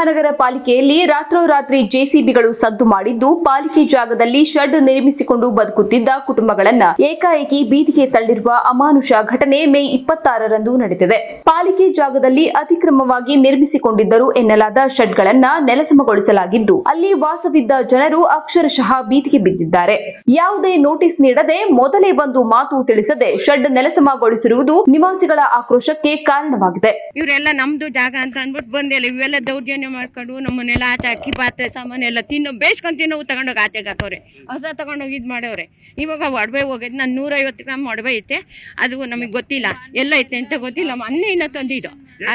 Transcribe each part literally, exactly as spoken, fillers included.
ಮಹಾನಗರ ಪಾಲಿಕೆಯಲ್ಲಿ ರಾತ್ರೋರಾತ್ರಿ ಜೆಸಿಬಿಗಳು ಸದ್ದು ಮಾಡಿದ್ದು ಪಾಲಿಕೆ ಜಾಗದಲ್ಲಿ ಶೆಡ್ ನಿರ್ಮಿಸಿಕೊಂಡು ಬದುಕುತ್ತಿದ್ದ ಕುಟುಂಬಗಳನ್ನ ಏಕಾಏಕಿ ಬೀದಿಗೆ ತಳ್ಳಿರುವ ಅಮಾನುಷ ಘಟನೆ ಮೇ ಇಪ್ಪತ್ತಾರರಂದು ನಡೆದಿದೆ. ಪಾಲಿಕೆ ಜಾಗದಲ್ಲಿ ಅತಿಕ್ರಮವಾಗಿ ನಿರ್ಮಿಸಿಕೊಂಡಿದ್ದರು ಎನ್ನಲಾದ ಶೆಡ್ಗಳನ್ನ ನೆಲಸಮಗೊಳಿಸಲಾಗಿದ್ದು ಅಲ್ಲಿ ವಾಸವಿದ್ದ ಜನರು ಅಕ್ಷರಶಃ ಬೀದಿಗೆ ಬಿದ್ದಿದ್ದಾರೆ. ಯಾವುದೇ ನೋಟಿಸ್ ನೀಡದೆ ಮೊದಲೇ ಒಂದು ಮಾತು ತಿಳಿಸದೆ ಶೆಡ್ ನೆಲಸಮಗೊಳಿಸಿರುವುದು ನಿವಾಸಿಗಳ ಆಕ್ರೋಶಕ್ಕೆ ಕಾರಣವಾಗಿದೆ. ಇವರೆಲ್ಲ ನಮ್ದು ಜಾಗ ಅಂತ ಅಂದ್ಬಿಟ್ಟು ಬಂದಿಲ್ಲ, ಇವೆಲ್ಲ ದೌರ್ಜನ್ಯ ಮಾಡ್ಕೊಂಡು ನಮ್ಮನ್ನೆಲ್ಲ ಆಚೆ ಅಕ್ಕಿ ಪಾತ್ರೆ ಸಾಮಾನೆಲ್ಲ ತಿನ್ನೋ ಬೇಯಿಸ್ಕೊಂಡು ತಿನ್ನೋ ತಗೊಂಡೋಗಿ ಆಚೆಗೆ ಹಾಕೋರೆ, ಹೊಸ ತಗೊಂಡೋಗಿ ಇದು ಮಾಡವ್ರೆ. ಇವಾಗ ಒಡವೆ ಹೋಗಿದ್ದು ನಾನು ನೂರೈವತ್ತು ಗ್ರಾಮ್ ಒಡವೆ ಐತೆ, ಅದು ನಮಗೆ ಗೊತ್ತಿಲ್ಲ ಎಲ್ಲ ಐತೆ ಅಂತ ಗೊತ್ತಿಲ್ಲ, ಮೊನ್ನೆಯಿಂದ ತಂದಿದ್ದು.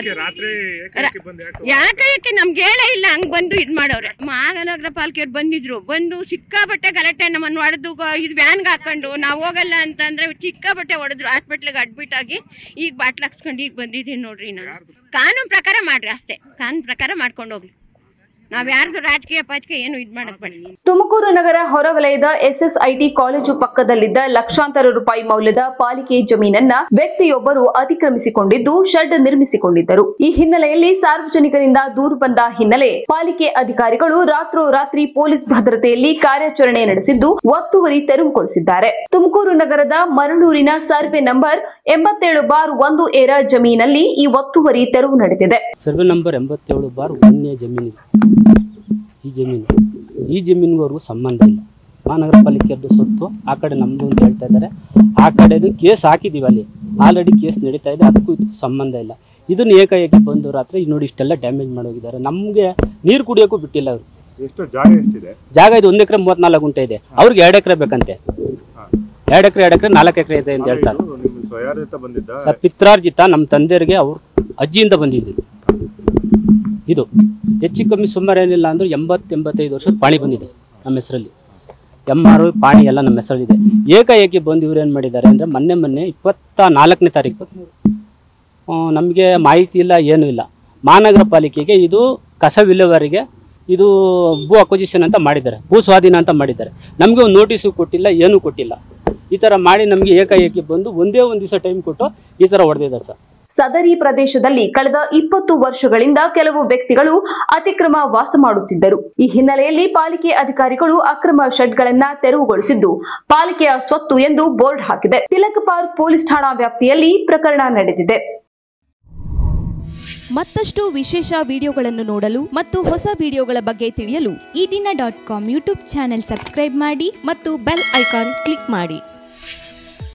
ಯಾಕೆ ನಮ್ಗೆ ಹೇಳೇ ಇಲ್ಲ, ಹಂಗ್ ಬಂದು ಇದ್ ಮಾಡವ್ರೆ. ಮಹಾನಗರ ಪಾಲಿಕೆಯವ್ರು ಬಂದಿದ್ರು, ಬಂದು ಸಿಕ್ಕಾಬಟ್ಟೆ ಗಲಾಟೆ ನಮ್ಮನ್ನು ಹೊಡೆದು ಇದು ವ್ಯಾನ್ಗೆ ಹಾಕೊಂಡು ನಾವು ಹೋಗಲ್ಲ ಅಂತ ಅಂದ್ರೆ ಸಿಕ್ಕಾಬಟ್ಟೆ ಹೊಡೆದ್ರು. ಹಾಸ್ಪಿಟ್ಲಿಗೆ ಅಡ್ಮಿಟ್ ಆಗಿ ಈಗ ಬಾಟ್ಲ್ ಹಾಕ್ಸ್ಕೊಂಡು ಈಗ ಬಂದಿದ್ದೀನಿ ನೋಡ್ರಿ. ನಾನು ಕಾನೂನು ಪ್ರಕಾರ ಮಾಡ್ರಿ ಅಷ್ಟೇ, ಕಾನೂನು ಪ್ರಕಾರ ಮಾಡ್ಕೊಂಡು ಹೋಗ್ಲಿ, ನಾವ್ ಯಾರ್ದು ರಾಜಕೀಯ ಪಾಜಕೀಯ ಏನು ಇದ್ ಮಾಡಕ್ ಬೇಡ. ತುಮಕೂರು ನಗರ ಹೊರವಲಯದ ಎಸ್ಎಸ್ಐಟಿ ಕಾಲೇಜು ಪಕ್ಕದಲ್ಲಿದ್ದ ಲಕ್ಷಾಂತರ ರೂಪಾಯಿ ಮೌಲ್ಯದ ಪಾಲಿಕೆ ಜಮೀನನ್ನ ವ್ಯಕ್ತಿಯೊಬ್ಬರು ಅತಿಕ್ರಮಿಸಿಕೊಂಡಿದ್ದು ಶೆಡ್ ನಿರ್ಮಿಸಿಕೊಂಡಿದ್ದರು. ಈ ಹಿನ್ನೆಲೆಯಲ್ಲಿ ಸಾರ್ವಜನಿಕರಿಂದ ದೂರು ಬಂದ ಹಿನ್ನೆಲೆ ಪಾಲಿಕೆ ಅಧಿಕಾರಿಗಳು ರಾತ್ರೋರಾತ್ರಿ ಪೊಲೀಸ್ ಭದ್ರತೆಯಲ್ಲಿ ಕಾರ್ಯಾಚರಣೆ ನಡೆಸಿದ್ದು ಒತ್ತುವರಿ ತೆರವುಗೊಳಿಸಿದ್ದಾರೆ. ತುಮಕೂರು ನಗರದ ಮರಳೂರಿನ ಸರ್ವೆ ನಂಬರ್ ಎಂಬತ್ತೇಳು ಬಾರ್ ಒಂದು ಏರ ಜಮೀನಲ್ಲಿ ಈ ಒತ್ತುವರಿ ತೆರವು ನಡೆದಿದೆ. ಸರ್ವೆ ನಂಬರ್ ಎಂಬತ್ತೇಳು ಬಾರ್ ಒಂದನೇ ಜಮೀನು, ಈ ಜಮೀನು ಈ ಜಮೀನಿಗೂ ಸಂಬಂಧ ಇಲ್ಲ. ಮಹಾನಗರ ಪಾಲಿಕೆಯದ್ದು ಸ್ವತ್ತು ಆ ಕಡೆ ನಮ್ಮದು ಅಂತ ಹೇಳ್ತಾ ಇದ್ದಾರೆ. ಆ ಕಡೆದು ಕೇಸ್ ಹಾಕಿದ್ದೀವಿ, ಅಲ್ಲಿ ಆಲ್ರೆಡಿ ಕೇಸ್ ನಡೀತಾ ಇದೆ, ಅದಕ್ಕೂ ಇದು ಸಂಬಂಧ ಇಲ್ಲ. ಇದನ್ನು ಏಕಾಏಕಿ ಬಂದು ರಾತ್ರಿ ನೋಡಿ ಇಷ್ಟೆಲ್ಲ ಡ್ಯಾಮೇಜ್ ಮಾಡೋಗಿದ್ದಾರೆ. ನಮಗೆ ನೀರು ಕುಡಿಯೋಕ್ಕೂ ಬಿಟ್ಟಿಲ್ಲ ಅವರು. ಎಷ್ಟು ಜಾಗ ಎಷ್ಟಿದೆ? ಜಾಗ ಇದು ಒಂದು ಎಕರೆ ಮೂವತ್ನಾಲ್ಕು ಗುಂಟೆ ಇದೆ, ಅವ್ರಿಗೆ ಎರಡು ಎಕರೆ ಬೇಕಂತೆ. ಎರಡು ಎಕರೆ ಎರಡು ಎಕರೆ ನಾಲ್ಕು ಎಕರೆ ಇದೆ ಅಂತ ಹೇಳ್ತಾರೆ. ಸರ್ ಪಿತ್ರಾರ್ಜಿತ ನಮ್ಮ ತಂದೆಯರಿಗೆ ಅವ್ರ ಅಜ್ಜಿಯಿಂದ ಬಂದಿದ್ದು ಇದು. ಹೆಚ್ಚು ಕಮ್ಮಿ ಸುಮಾರು ಏನಿಲ್ಲ ಅಂದ್ರೆ ಎಂಬತ್ತು ಎಂಬತ್ತೈದು ವರ್ಷದ ಪಾಣಿ ಬಂದಿದೆ ನಮ್ಮ ಹೆಸರಲ್ಲಿ. ಎಮ್ಮಾರು ಪಾಣಿ ಎಲ್ಲ ನಮ್ಮ ಹೆಸರಲ್ಲಿದೆ. ಏಕಾಏಕಿ ಬಂದು ಇವ್ರು ಏನು ಮಾಡಿದ್ದಾರೆ ಅಂದರೆ ಮೊನ್ನೆ ಮೊನ್ನೆ ಇಪ್ಪತ್ತ ನಾಲ್ಕನೇ ತಾರೀಕು ನಮಗೆ ಮಾಹಿತಿ ಇಲ್ಲ, ಏನೂ ಇಲ್ಲ. ಮಹಾನಗರ ಪಾಲಿಕೆಗೆ ಇದು ಕಸ ವಿಲೇವಾರಿಗೆ ಇದು ಭೂ ಅಕ್ವಿಜಿಷನ್ ಅಂತ ಮಾಡಿದ್ದಾರೆ, ಭೂ ಸ್ವಾಧೀನ ಅಂತ ಮಾಡಿದ್ದಾರೆ. ನಮಗೆ ಒಂದು ನೋಟಿಸು ಕೊಟ್ಟಿಲ್ಲ, ಏನೂ ಕೊಟ್ಟಿಲ್ಲ. ಈ ಥರ ಮಾಡಿ ನಮಗೆ ಏಕಾಏಕಿ ಬಂದು ಒಂದೇ ಒಂದು ದಿವಸ ಟೈಮ್ ಕೊಟ್ಟು ಈ ಥರ ಹೊಡೆದಿದ್ದಾರೆ ಸರ್. ಸದರಿ ಪ್ರದೇಶದಲ್ಲಿ ಕಳೆದ ಇಪ್ಪತ್ತು ವರ್ಷಗಳಿಂದ ಕೆಲವು ವ್ಯಕ್ತಿಗಳು ಅತಿಕ್ರಮ ವಾಸ ಮಾಡುತ್ತಿದ್ದರು. ಈ ಹಿನ್ನೆಲೆಯಲ್ಲಿ ಪಾಲಿಕೆ ಅಧಿಕಾರಿಗಳು ಅಕ್ರಮ ಶೆಡ್ಗಳನ್ನ ತೆರವುಗೊಳಿಸಿದ್ದು ಪಾಲಿಕೆಯ ಸ್ವತ್ತು ಎಂದು ಬೋರ್ಡ್ ಹಾಕಿದೆ. ತಿಲಕ್ ಪಾರ್ಕ್ ಪೊಲೀಸ್ ಠಾಣಾ ವ್ಯಾಪ್ತಿಯಲ್ಲಿ ಪ್ರಕರಣ ನಡೆದಿದೆ. ಮತ್ತಷ್ಟು ವಿಶೇಷ ವಿಡಿಯೋಗಳನ್ನು ನೋಡಲು ಮತ್ತು ಹೊಸ ವಿಡಿಯೋಗಳ ಬಗ್ಗೆ ತಿಳಿಯಲು ಈ ದಿನ dot com YouTube channel subscribe ಮಾಡಿ ಮತ್ತು ಬೆಲ್ ಐಕಾನ್ ಕ್ಲಿಕ್ ಮಾಡಿ.